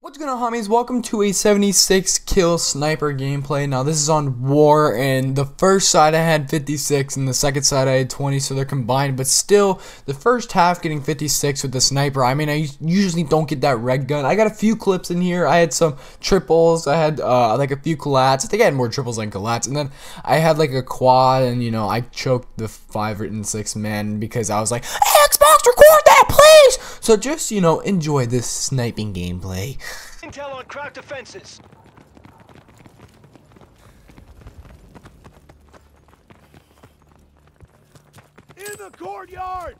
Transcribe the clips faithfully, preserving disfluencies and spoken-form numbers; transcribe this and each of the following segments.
What's going on, homies? Welcome to a seventy-six kill sniper gameplay. Now this is on war, and the first side I had fifty-six and the second side I had twenty, so they're combined, but still the first half getting fifty-six with the sniper. I mean, I usually don't get that red gun. I got a few clips in here. I had some triples, I had uh, like a few collats. I think I had more triples than collats, and then I had like a quad, and you know, I choked the five and six man because I was like, hey, Xbox, record that please. So just, you know, enjoy this sniping gameplay. Intel on cracked defenses. In the courtyard!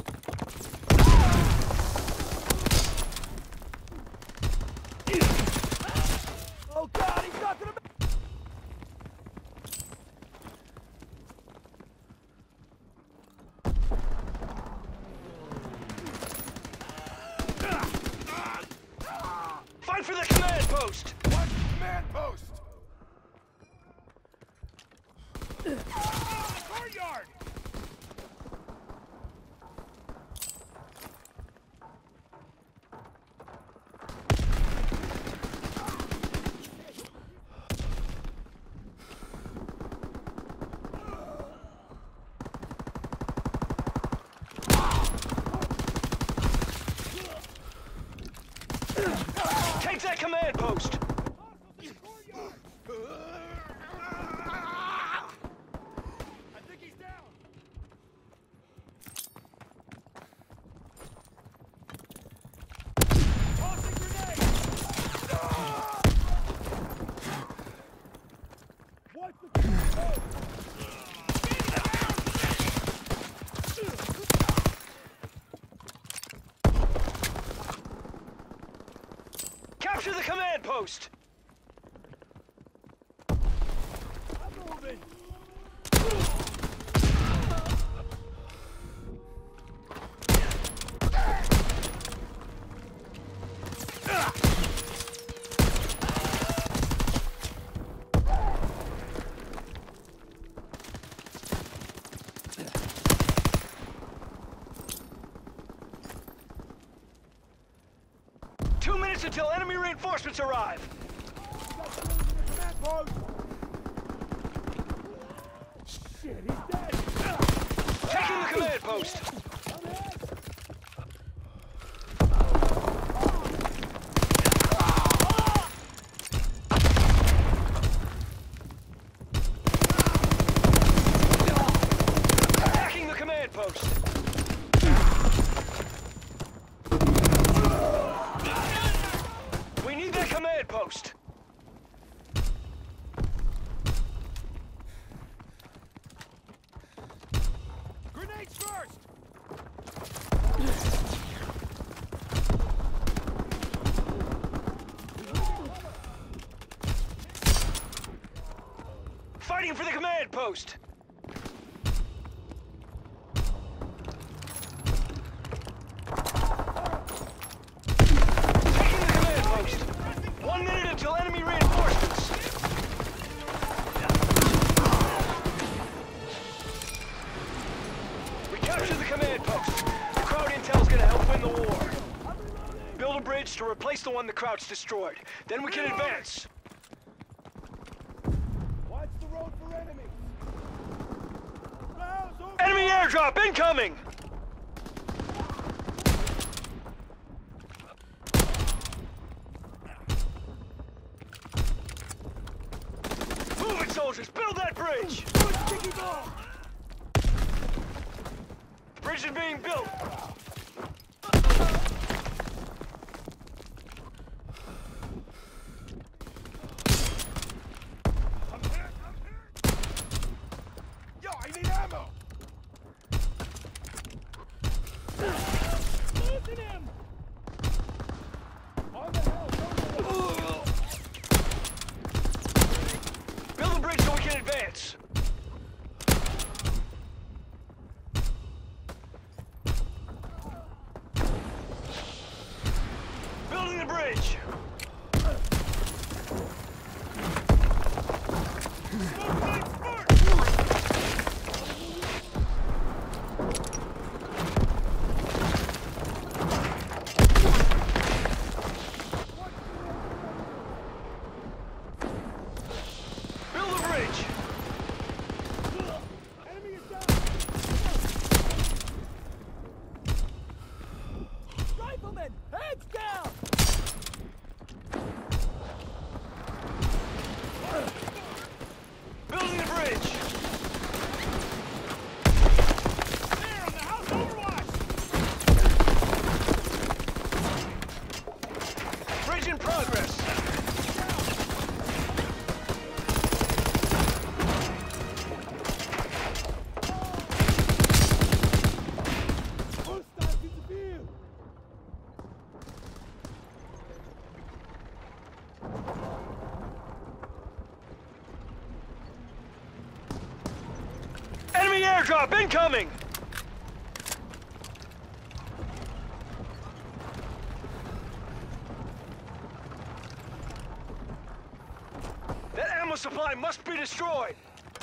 Oh god, he's not gonna Fight for the command post! Watch the command post! Courtyard! Take that command post! I think he's down! Tossing grenade! What's the Capture the command post! I'm moving! Two minutes until enemy reinforcements arrive. Shit, he's dead. Taking the command post. Attacking the command post. We need that command post. Grenades first. Fighting for the command post. One minute until enemy reinforcements. We capture the command post. The crowd intel's gonna help win the war. Build a bridge to replace the one the crowd's destroyed. Then we can advance. Watch the road for enemies. Enemy airdrop incoming! Soldiers, build that bridge! Sticky ball! Bridge is being built! I'm hit! I'm hit! Yo, I need ammo! Losing him! On the hell! Build a bridge so we can advance. Siege in progress. Enemy airdrop incoming! That ammo supply must be destroyed!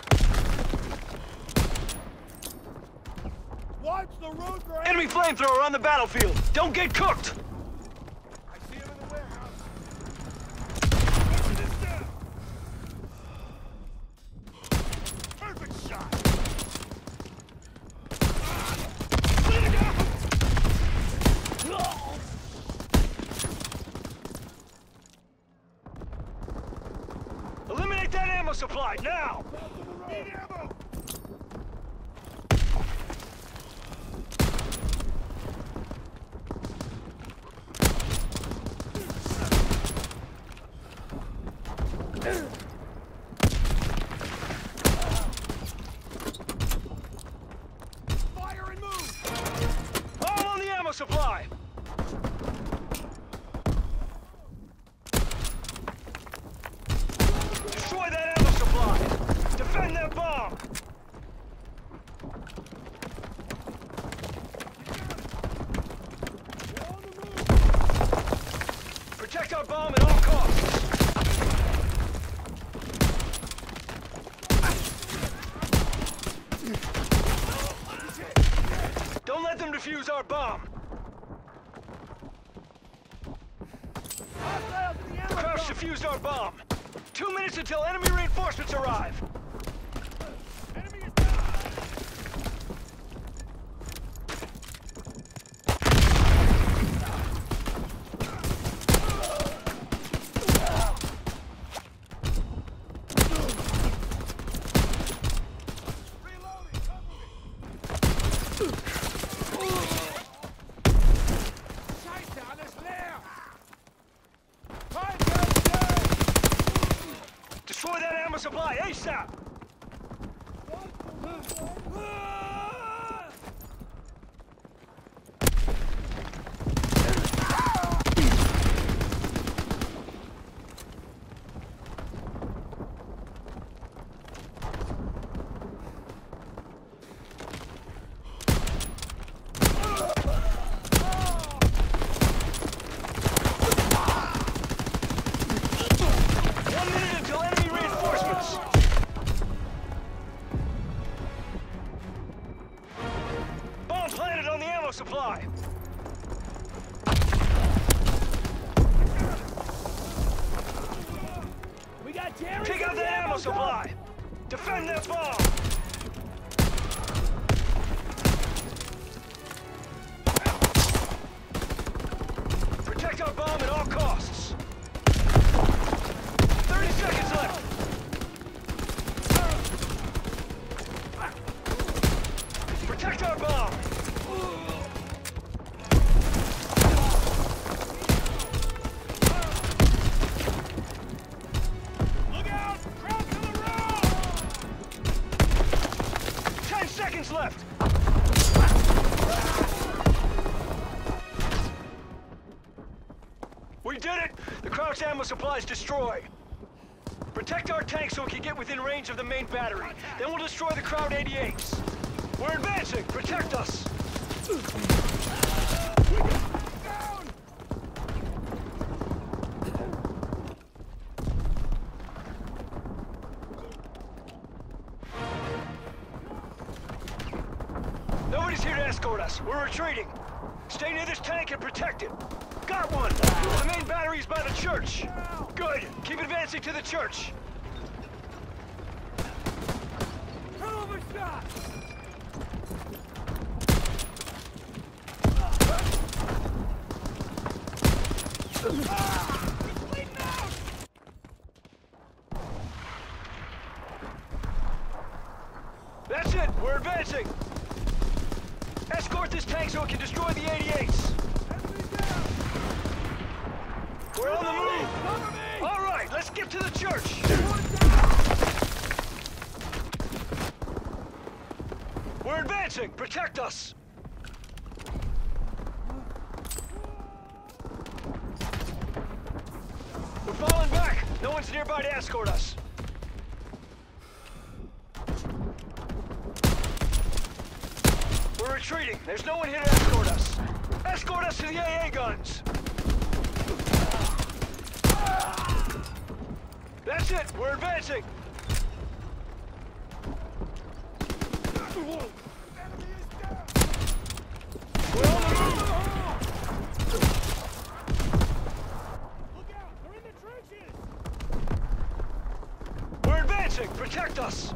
Watch the road for Enemy flamethrower on the battlefield! Don't get cooked! I see him in the warehouse. Perfect shot. Eliminate that ammo supply, now! Need ammo. Fire and move. All on the ammo supply! Destroy that ammo supply! Defend that bomb! Protect our bomb at all costs! Don't let them defuse our bomb! Hostiles in the ammo Crouch dump. defused our bomb! Two minutes until enemy reinforcements arrive! Enemy is down. Reloading. Cover me. Scheiße, alles leer. Fine, Destroy that ammo supply ASAP! One minute until enemy reinforcements! Bomb planted on the ammo supply! We got Jerry. Take out that ammo supply! Defend that bomb! Protect our bomb at all costs! thirty seconds left! Protect our bomb! Look out! Crowd to the road! Ten seconds left! We did it! The Crouch ammo supply is destroyed! Protect our tank so we can get within range of the main battery. Then we'll destroy the Crowd eighty-eights. We're advancing! Protect us! Down! Nobody's here to escort us. We're retreating. Stay near this tank and protect it. Got one! The main battery's by the church. Good. Keep advancing to the church. Hell of a shot! Ah! He's bleeding out! That's it. We're advancing. Escort this tank so it can destroy the eighty-eights. Enemy down! We're on the move! Cover me! All right, let's get to the church! We're advancing! Protect us! We're falling back! No one's nearby to escort us! We're retreating! There's no one here to escort us! Escort us to the A A guns! That's it! We're advancing! We're on the move! Look out! They're in the trenches! We're advancing! Protect us!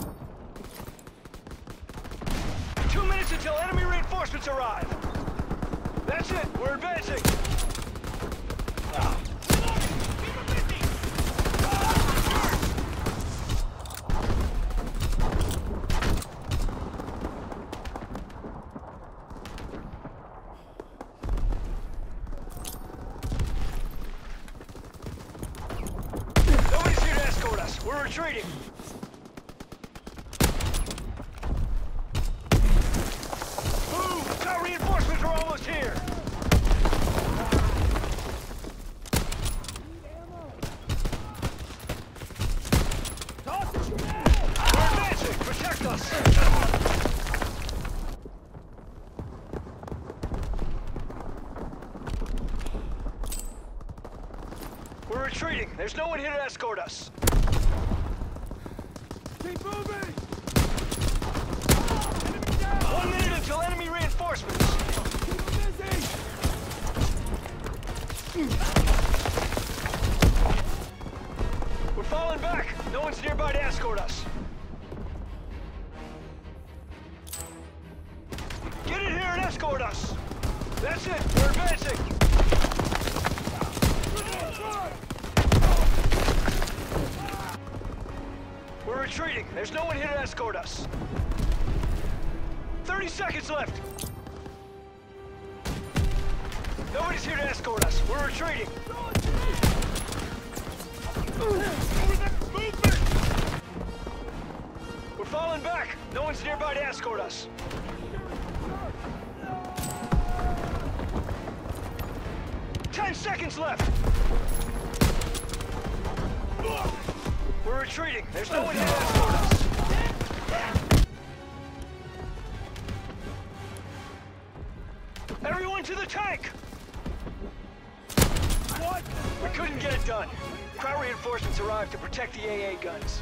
Two minutes until enemy reinforcements arrive! That's it! We're advancing! Nobody's here to escort us! We're retreating! Move! Our reinforcements are almost here! Toss it, you man! We're advancing! Protect us! We're retreating! There's no one here to escort us! Keep moving! One minute until enemy reinforcements! Keep them busy! We're falling back! No one's nearby to escort us! Get in here and escort us! That's it! We're advancing! We're retreating! There's no one here to escort us! thirty seconds left! Nobody's here to escort us! We're retreating! We're falling back! No one's nearby to escort us! Ten seconds left! We're retreating! There's no one here to escort us! Everyone to the tank! What? We couldn't get it done. Crowd reinforcements arrived to protect the A A guns.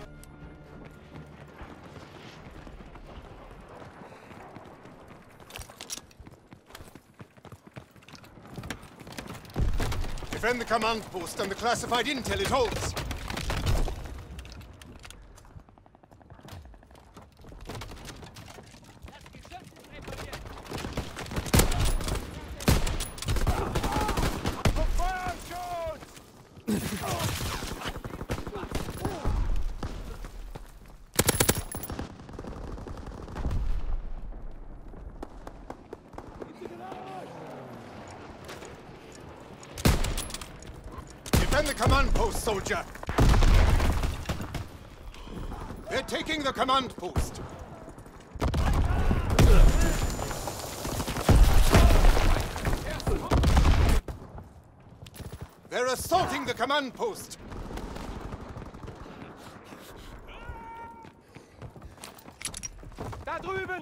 Defend the command post and the classified intel it holds. Defend the command post, soldier! They're taking the command post! They're assaulting the command post! Da drüben!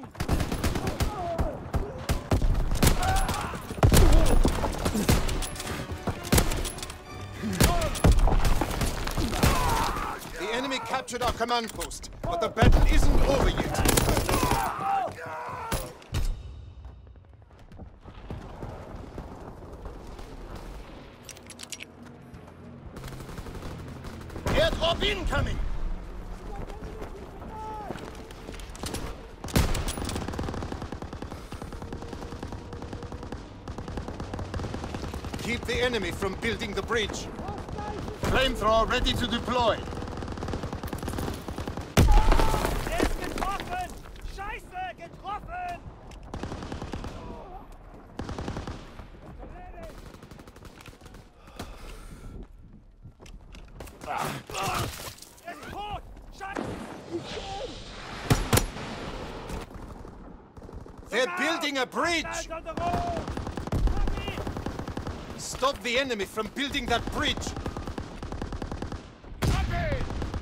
The enemy captured our command post, but the battle isn't over yet. Airdrop incoming! Keep the enemy from building the bridge. Flamethrower ready to deploy. Er ist getroffen! Scheiße, getroffen! It's caught! Shut! They're building a bridge! Guys on the road! Copy! Stop the enemy from building that bridge! Copy!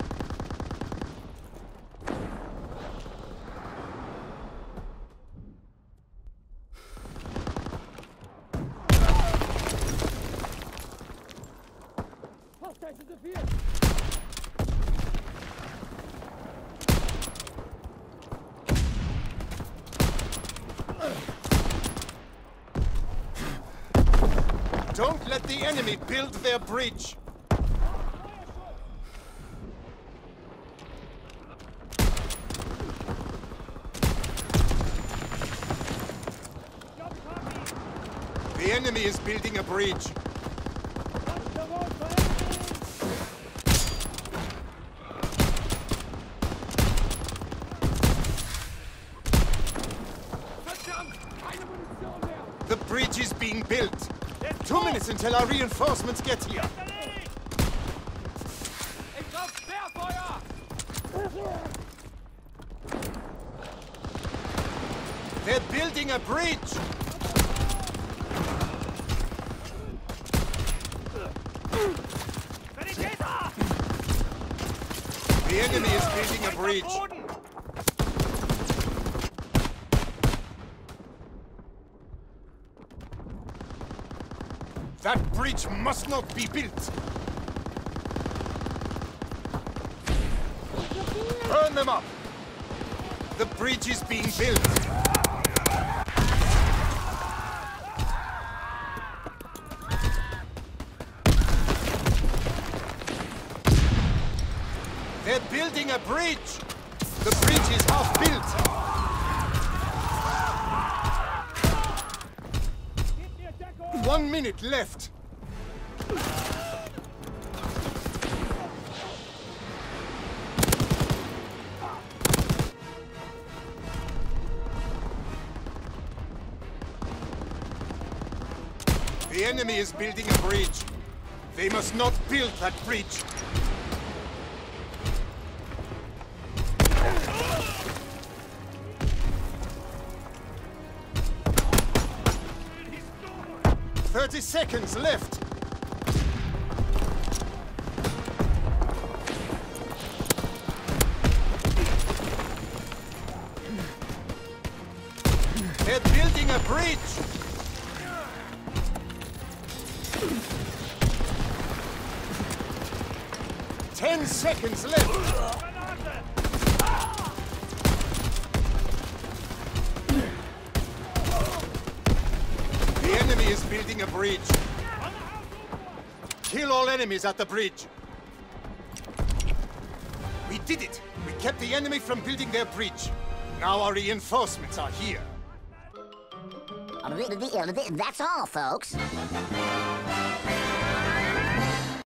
Hostiles in the field! Don't let the enemy build their bridge! The enemy is building a bridge. The bridge is being built. Two minutes until our reinforcements get here. They're building a bridge. The enemy is building a bridge. That bridge must not be built! Burn them up! The bridge is being built! They're building a bridge! The bridge is half built! One minute left! The enemy is building a bridge. They must not build that bridge. Thirty seconds left. They're building a bridge. Ten seconds left. The enemy is building a bridge. Kill all enemies at the bridge. We did it. We kept the enemy from building their bridge. Now our reinforcements are here. That's all, folks.